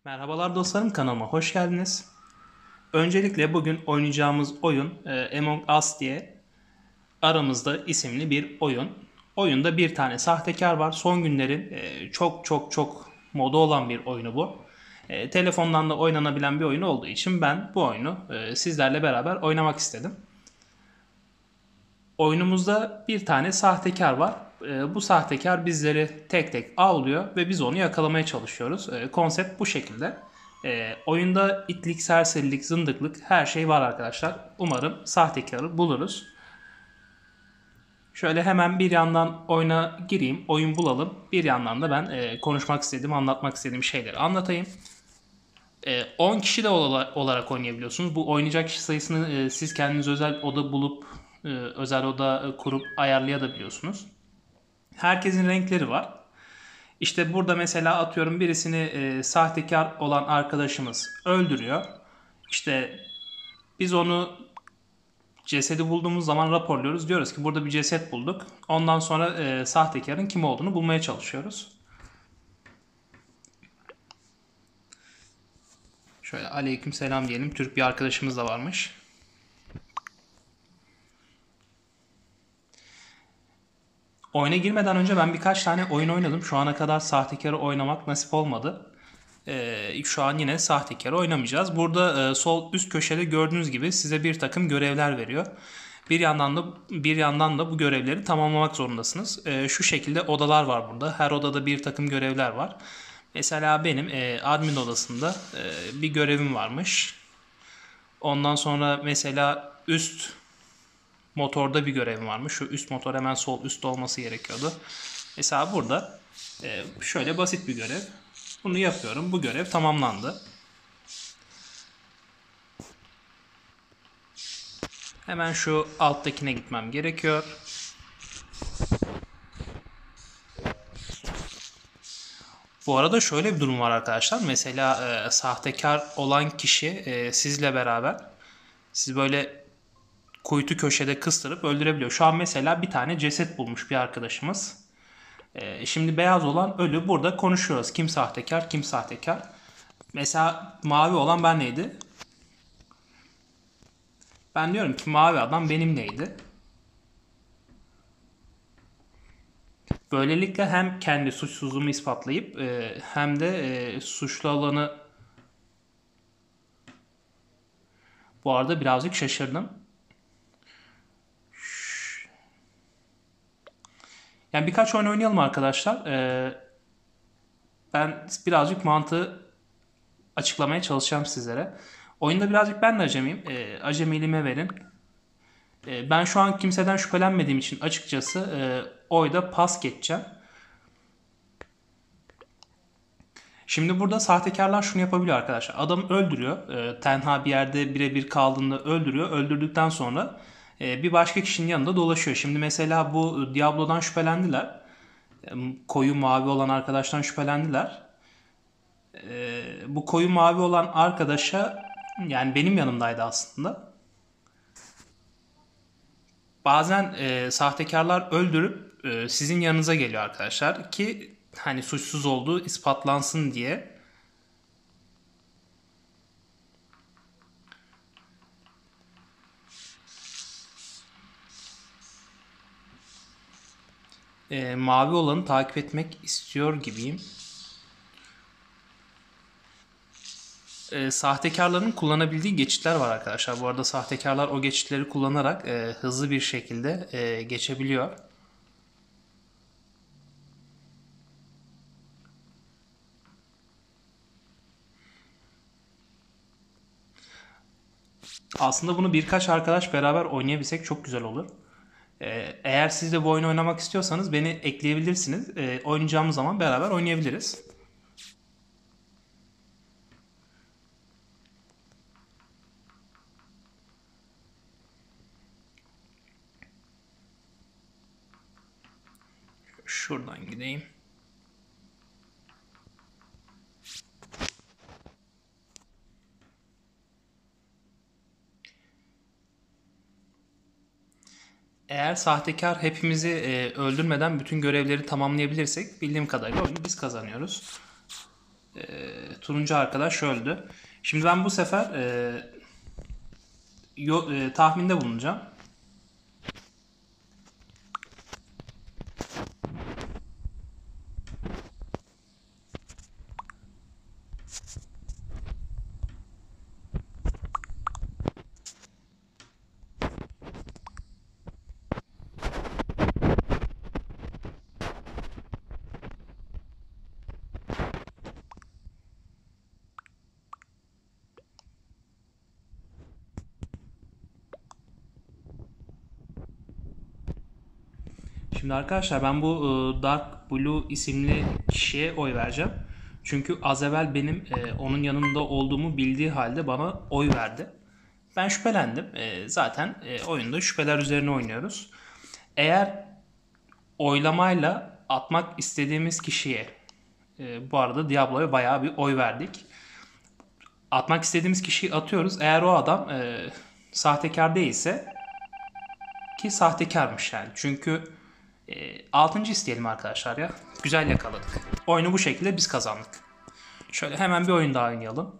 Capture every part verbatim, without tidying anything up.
Merhabalar dostlarım, kanalıma hoş geldiniz. Öncelikle bugün oynayacağımız oyun e, Among Us diye aramızda isimli bir oyun. Oyunda bir tane sahtekar var. Son günlerin e, çok çok çok moda olan bir oyunu bu. E, telefondan da oynanabilen bir oyun olduğu için ben bu oyunu e, sizlerle beraber oynamak istedim. Oyunumuzda bir tane sahtekar var. E, bu sahtekar bizleri tek tek avlıyor ve biz onu yakalamaya çalışıyoruz. E, konsept bu şekilde. E, oyunda itlik, serserilik, zındıklık her şey var arkadaşlar. Umarım sahtekarı buluruz. Şöyle hemen bir yandan oyuna gireyim, oyun bulalım. Bir yandan da ben e, konuşmak istediğim, anlatmak istediğim şeyleri anlatayım. E, on kişi de olarak oynayabiliyorsunuz. Bu oynayacak kişi sayısını e, siz kendiniz özel oda bulup, e, özel oda kurup ayarlayabiliyorsunuz. Herkesin renkleri var. İşte burada mesela atıyorum birisini e, sahtekar olan arkadaşımız öldürüyor. İşte biz onu cesedi bulduğumuz zaman raporluyoruz. Diyoruz ki burada bir ceset bulduk. Ondan sonra e, sahtekarın kim olduğunu bulmaya çalışıyoruz. Şöyle aleyküm selam diyelim. Türk bir arkadaşımız da varmış. Oyuna girmeden önce ben birkaç tane oyun oynadım. Şu ana kadar sahtekarı oynamak nasip olmadı. Ee, şu an yine sahtekarı oynamayacağız. Burada e, sol üst köşede gördüğünüz gibi size bir takım görevler veriyor. Bir yandan da bir yandan da bu görevleri tamamlamak zorundasınız. E, şu şekilde odalar var burada. Her odada bir takım görevler var. Mesela benim e, admin odasında e, bir görevim varmış. Ondan sonra mesela üst motorda bir görevim varmış. Şu üst motor hemen sol üstte olması gerekiyordu. Mesela burada e, şöyle basit bir görev. Bunu yapıyorum. Bu görev tamamlandı. Hemen şu alttakine gitmem gerekiyor. Bu arada şöyle bir durum var arkadaşlar. Mesela e, sahtekar olan kişi e, sizle beraber siz böyle kuytu köşede kıstırıp öldürebiliyor. Şu an mesela bir tane ceset bulmuş bir arkadaşımız. E, şimdi beyaz olan ölü, burada konuşuyoruz. Kim sahtekar, kim sahtekar. Mesela mavi olan ben neydi? Ben diyorum ki mavi adam benim neydi? Böylelikle hem kendi suçsuzluğumu ispatlayıp e, hem de e, suçlu olanı, bu arada birazcık şaşırdım. Yani birkaç oyun oynayalım arkadaşlar. E, ben birazcık mantığı açıklamaya çalışacağım sizlere. Oyunda birazcık ben de acemiyim. E, acemiliğime verin. E, ben şu an kimseden şüphelenmediğim için açıkçası e, oyda pas geçeceğim. Şimdi burada sahtekarlar şunu yapabiliyor arkadaşlar. Adamı öldürüyor. E, tenha bir yerde birebir kaldığında öldürüyor. Öldürdükten sonra e, bir başka kişinin yanında dolaşıyor. Şimdi mesela bu Diablo'dan şüphelendiler. E, koyu mavi olan arkadaştan şüphelendiler. E, bu koyu mavi olan arkadaşa, yani benim yanımdaydı aslında. Bazen e, sahtekarlar öldürüp e, sizin yanınıza geliyor arkadaşlar ki hani suçsuz olduğu ispatlansın diye. E, mavi olanı takip etmek istiyor gibiyim. E, sahtekarların kullanabildiği geçitler var arkadaşlar. Bu arada sahtekarlar o geçitleri kullanarak e, hızlı bir şekilde e, geçebiliyor. Aslında bunu birkaç arkadaş beraber oynayabilsek çok güzel olur. E, eğer siz de bu oyunu oynamak istiyorsanız beni ekleyebilirsiniz. E, oynayacağımız zaman beraber oynayabiliriz. Şuradan gideyim. Eğer sahtekar hepimizi e, öldürmeden bütün görevleri tamamlayabilirsek bildiğim kadarıyla oyunu biz kazanıyoruz. E, turuncu arkadaş öldü. Şimdi ben bu sefer e, yo, e, tahminde bulunacağım. Şimdi arkadaşlar ben bu e, Dark Blue isimli kişiye oy vereceğim. Çünkü az evvel benim e, onun yanında olduğumu bildiği halde bana oy verdi. Ben şüphelendim. E, zaten e, oyunda şüpheler üzerine oynuyoruz. Eğer oylamayla atmak istediğimiz kişiye, e, bu arada Diablo'ya bayağı bir oy verdik. Atmak istediğimiz kişiyi atıyoruz. Eğer o adam e, sahtekar değilse, ki sahtekarmış yani. Çünkü e, altıncı isteyelim arkadaşlar ya. Güzel yakaladık. Oyunu bu şekilde biz kazandık. Şöyle hemen bir oyun daha oynayalım.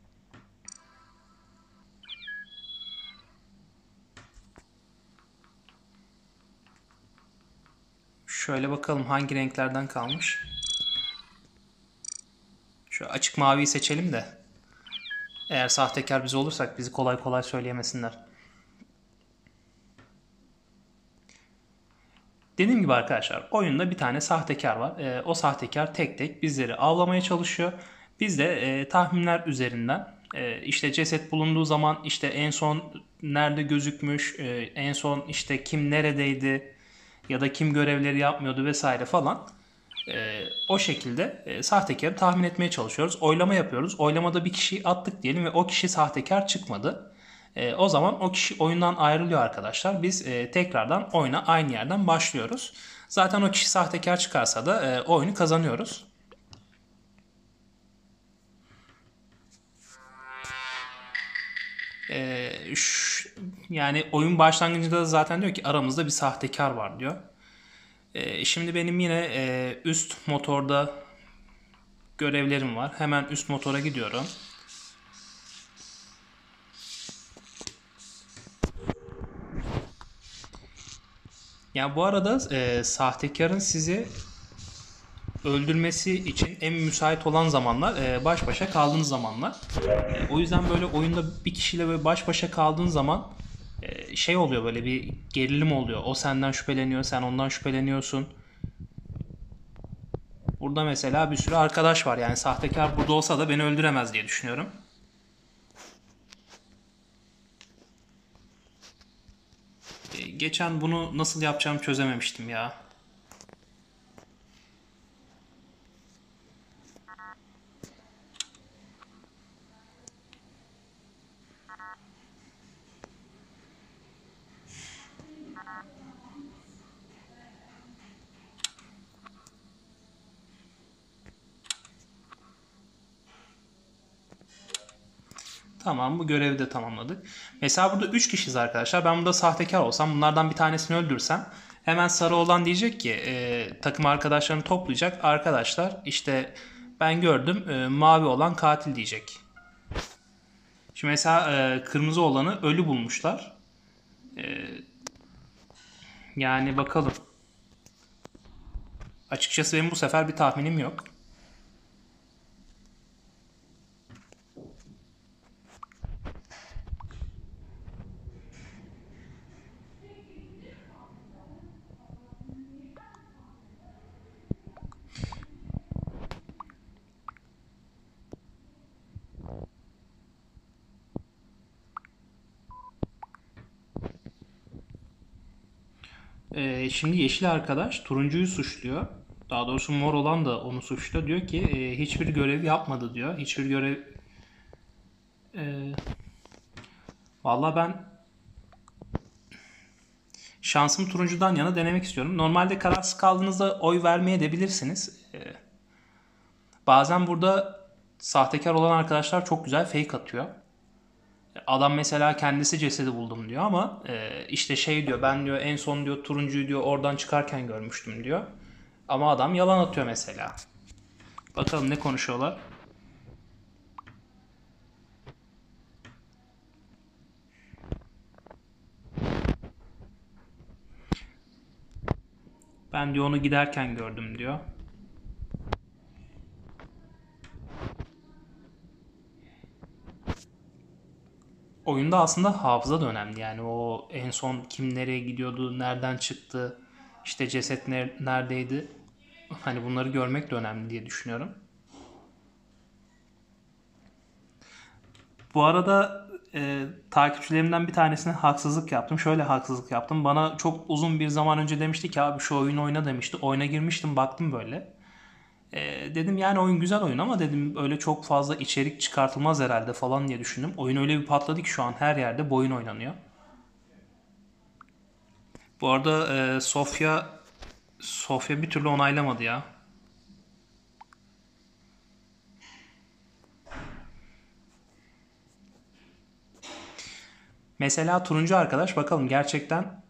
Şöyle bakalım hangi renklerden kalmış. Şöyle açık maviyi seçelim de. Eğer sahtekar biz olursak bizi kolay kolay söyleyemesinler. Dediğim gibi arkadaşlar oyunda bir tane sahtekar var. E, o sahtekar tek tek bizleri avlamaya çalışıyor. Biz de e, tahminler üzerinden e, işte ceset bulunduğu zaman işte en son nerede gözükmüş, e, en son işte kim neredeydi ya da kim görevleri yapmıyordu vesaire falan. E, o şekilde e, sahtekarı tahmin etmeye çalışıyoruz. Oylama yapıyoruz. Oylamada bir kişiyi attık diyelim ve o kişi sahtekar çıkmadı. E, o zaman o kişi oyundan ayrılıyor arkadaşlar. Biz e, tekrardan oyuna aynı yerden başlıyoruz. Zaten o kişi sahtekar çıkarsa da e, oyunu kazanıyoruz. E, şu, yani oyun başlangıcında da zaten diyor ki aramızda bir sahtekar var diyor. E, şimdi benim yine e, üst motorda görevlerim var. Hemen üst motora gidiyorum. Ya bu arada e, sahtekarın sizi öldürmesi için en müsait olan zamanlar e, baş başa kaldığınız zamanlar. E, o yüzden böyle oyunda bir kişiyle böyle baş başa kaldığın zaman e, şey oluyor, böyle bir gerilim oluyor. O senden şüpheleniyor, sen ondan şüpheleniyorsun. Burada mesela bir sürü arkadaş var. Yani sahtekar burada olsa da beni öldüremez diye düşünüyorum. E, geçen bunu nasıl yapacağımı çözememiştim ya. Tamam, bu görevi de tamamladık. Mesela burada üç kişiyiz arkadaşlar. Ben burada sahtekar olsam, bunlardan bir tanesini öldürsem hemen sarı olan diyecek ki e, takım arkadaşlarını toplayacak. Arkadaşlar işte ben gördüm, e, mavi olan katil diyecek. Şimdi mesela e, kırmızı olanı ölü bulmuşlar. E, yani bakalım. Açıkçası benim bu sefer bir tahminim yok. Ee, şimdi yeşil arkadaş turuncuyu suçluyor. Daha doğrusu mor olan da onu suçluyor. Diyor ki e, hiçbir görev yapmadı diyor. Hiçbir görev... E, Vallahi ben şansımı turuncudan yana denemek istiyorum. Normalde kararsız kaldığınızda oy vermeye de bilirsiniz. E, bazen burada sahtekar olan arkadaşlar çok güzel fake atıyor. Adam mesela kendisi cesedi buldum diyor ama e, işte şey diyor, ben diyor en son diyor turuncuyu diyor oradan çıkarken görmüştüm diyor. Ama adam yalan atıyor mesela. Bakalım ne konuşuyorlar. Ben diyor onu giderken gördüm diyor. Oyunda aslında hafıza da önemli. Yani o en son kim nereye gidiyordu, nereden çıktı, işte ceset ner- neredeydi. Hani bunları görmek de önemli diye düşünüyorum. Bu arada e, takipçilerimden bir tanesine haksızlık yaptım. Şöyle haksızlık yaptım. Bana çok uzun bir zaman önce demişti ki abi şu oyunu oyna demişti. Oyuna girmiştim, baktım böyle. E, dedim yani oyun güzel oyun ama dedim öyle çok fazla içerik çıkartılmaz herhalde falan diye düşündüm. Oyun öyle bir patladı ki şu an her yerde bu oyun oynanıyor. Bu arada e, Sofya Sofya bir türlü onaylamadı ya. Mesela turuncu arkadaş bakalım gerçekten.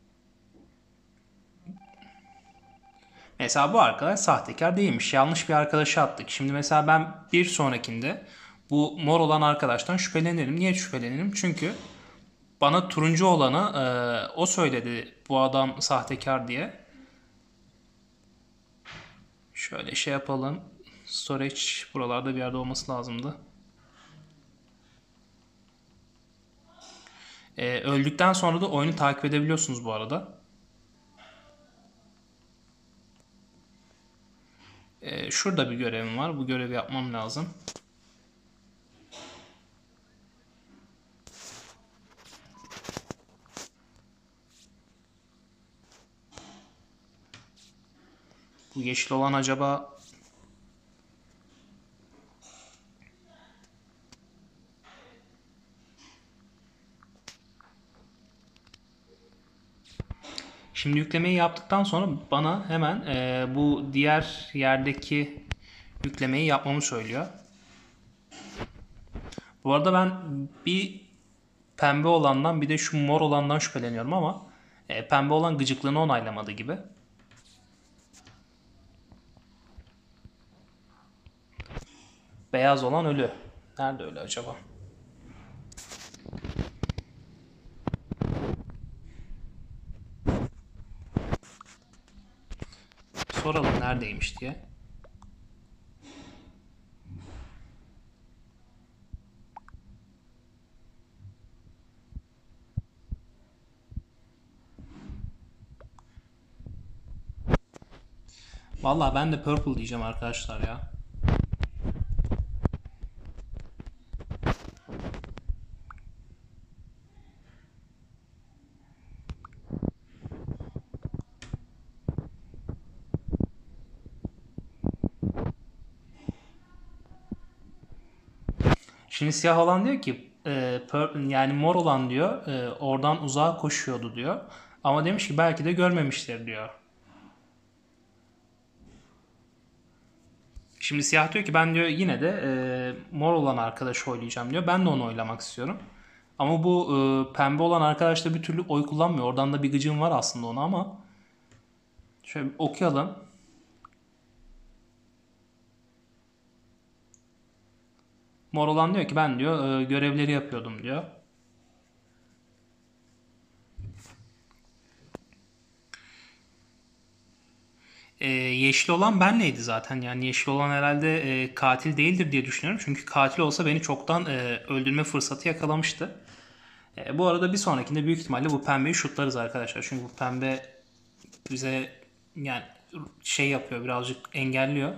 Mesela bu arkadaş sahtekar değilmiş. Yanlış bir arkadaşı attık. Şimdi mesela ben bir sonrakinde bu mor olan arkadaştan şüphelenirim. Niye şüphelenirim? Çünkü bana turuncu olanı e, o söyledi bu adam sahtekar diye. Şöyle şey yapalım. Storage buralarda bir yerde olması lazımdı. E, öldükten sonra da oyunu takip edebiliyorsunuz bu arada. E, şurada bir görevim var. Bu görevi yapmam lazım. Bu yeşil olan acaba... Şimdi yüklemeyi yaptıktan sonra bana hemen e, bu diğer yerdeki yüklemeyi yapmamı söylüyor. Bu arada ben bir pembe olandan bir de şu mor olandan şüpheleniyorum ama e, pembe olan gıcıklığını onaylamadı gibi. Beyaz olan ölü. Nerede ölü acaba? Soralım neredeymiş diye. Vallahi ben de purple diyeceğim arkadaşlar ya. Şimdi siyah olan diyor ki e, pur- yani mor olan diyor e, oradan uzağa koşuyordu diyor. Ama demiş ki belki de görmemiştir diyor. Şimdi siyah diyor ki ben diyor yine de e, mor olan arkadaşı oylayacağım diyor. Ben de onu oylamak istiyorum. Ama bu e, pembe olan arkadaş da bir türlü oy kullanmıyor. Oradan da bir gıcığım var aslında ona ama şöyle bir okuyalım. Mor olan diyor ki ben diyor e, görevleri yapıyordum diyor. E, yeşil olan benleydi zaten. Yani yeşil olan herhalde e, katil değildir diye düşünüyorum. Çünkü katil olsa beni çoktan e, öldürme fırsatı yakalamıştı. E, bu arada bir sonrakinde büyük ihtimalle bu pembeyi şutlarız arkadaşlar. Çünkü bu pembe bize yani şey yapıyor, birazcık engelliyor.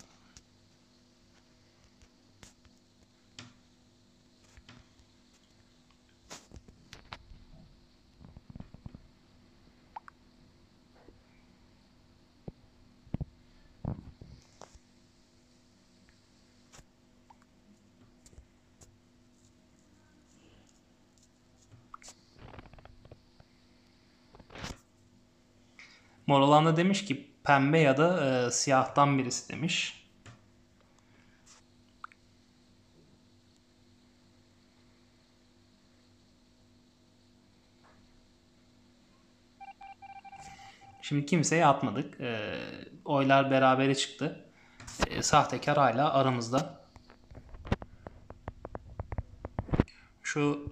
Mor olan da demiş ki pembe ya da e, siyahtan birisi demiş. Şimdi kimseye atmadık. E, oylar berabere çıktı. E, sahtekar hala aramızda. Şu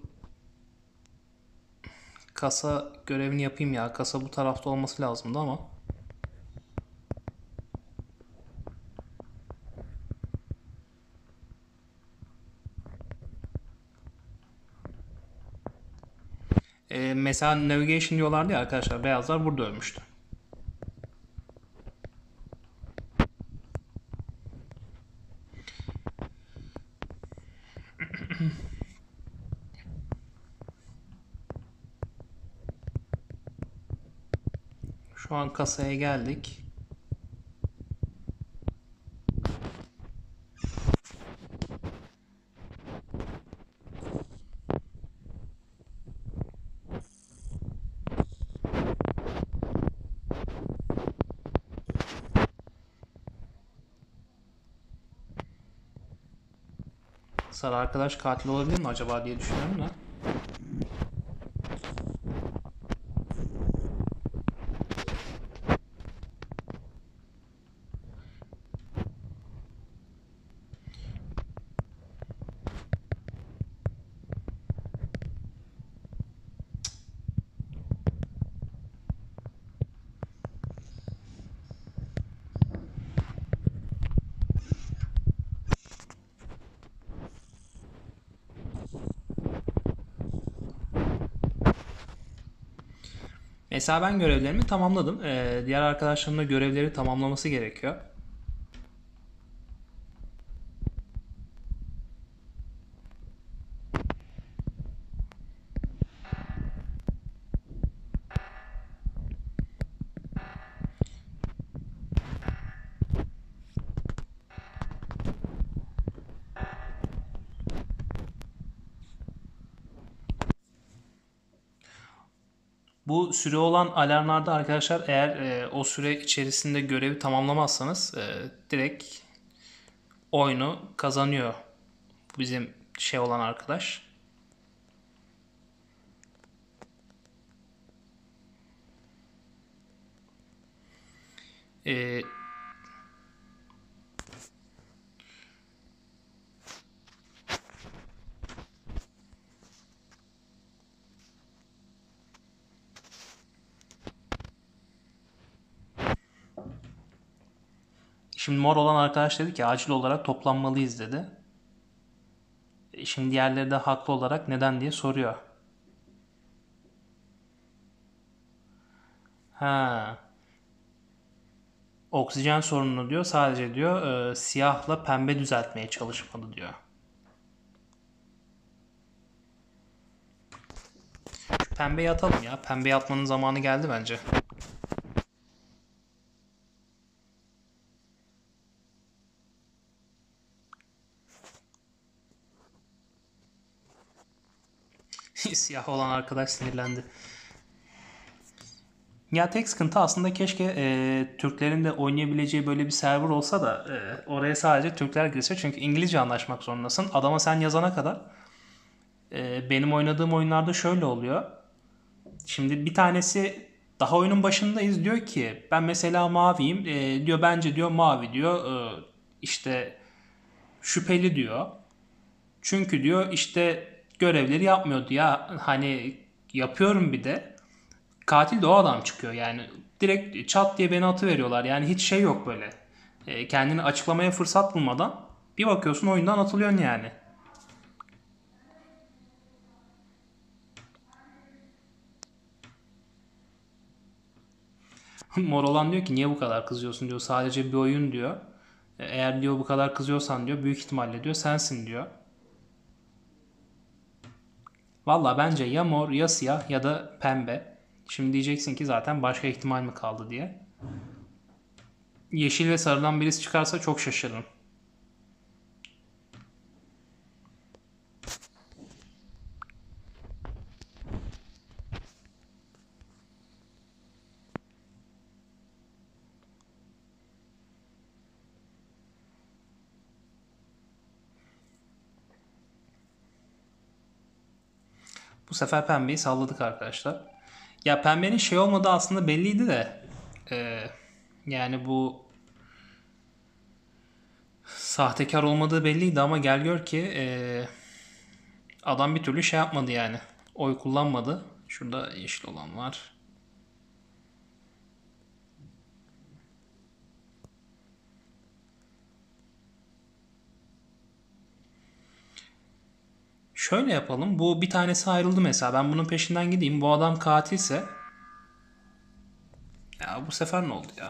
kasa görevini yapayım ya. Kasa bu tarafta olması lazımdı ama. E, mesela navigation diyorlardı ya arkadaşlar, beyazlar burada ölmüştü. Şu an kasaya geldik. Sarı arkadaş katil olabilir mi acaba diye düşünüyorum da. Mesela ben görevlerimi tamamladım. Ee, diğer arkadaşlarımın da görevleri tamamlaması gerekiyor. Bu süre olan alarmlarda arkadaşlar, eğer e, o süre içerisinde görevi tamamlamazsanız e, direkt oyunu kazanıyor bizim şey olan arkadaş. E, Şimdi mor olan arkadaş dedi ki acil olarak toplanmalıyız dedi. E, Şimdi diğerleri de haklı olarak neden diye soruyor. Ha, oksijen sorununu diyor sadece diyor e, siyahla pembe düzeltmeye çalışmalı diyor. Şu pembeyi atalım ya. Pembeyi atmanın zamanı geldi bence. Siyah olan arkadaş sinirlendi. Ya tek sıkıntı aslında keşke e, Türklerin de oynayabileceği böyle bir server olsa da e, oraya sadece Türkler girse. Çünkü İngilizce anlaşmak zorundasın. Adama sen yazana kadar e, benim oynadığım oyunlarda şöyle oluyor. Şimdi bir tanesi daha oyunun başındayız, diyor ki ben mesela maviyim, e, diyor bence diyor mavi diyor e, işte şüpheli diyor. Çünkü diyor işte görevleri yapmıyordu ya, hani yapıyorum bir de. Katil de o adam çıkıyor yani. Direkt çat diye beni atıveriyorlar. Yani hiç şey yok böyle. E, kendini açıklamaya fırsat bulmadan bir bakıyorsun oyundan atılıyorsun yani. Mor olan diyor ki niye bu kadar kızıyorsun diyor. Sadece bir oyun diyor. E, Eğer diyor bu kadar kızıyorsan diyor büyük ihtimalle diyor sensin diyor. Valla bence ya mor ya siyah ya da pembe. Şimdi diyeceksin ki zaten başka ihtimal mi kaldı diye. Yeşil ve sarıdan birisi çıkarsa çok şaşırırım. Bu sefer pembeyi salladık arkadaşlar. Ya pembenin şey olmadığı aslında belliydi de. e, Yani bu sahtekar olmadığı belliydi ama gel gör ki e, adam bir türlü şey yapmadı yani. Oy kullanmadı. Şurada yeşil olan var. Şöyle yapalım. Bu bir tanesi ayrıldı mesela. Ben bunun peşinden gideyim. Bu adam katilse. Ya bu sefer ne oldu ya?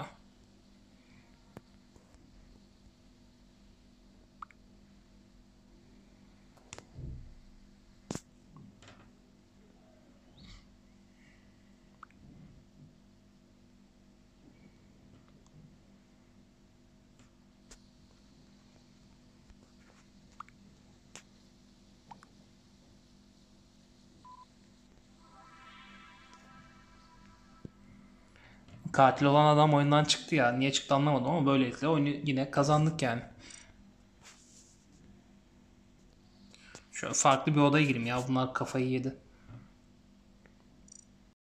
Katil olan adam oyundan çıktı ya. Niye çıktı anlamadım ama böylelikle oyunu yine kazandık yani. Şöyle farklı bir odaya gireyim ya. Bunlar kafayı yedi.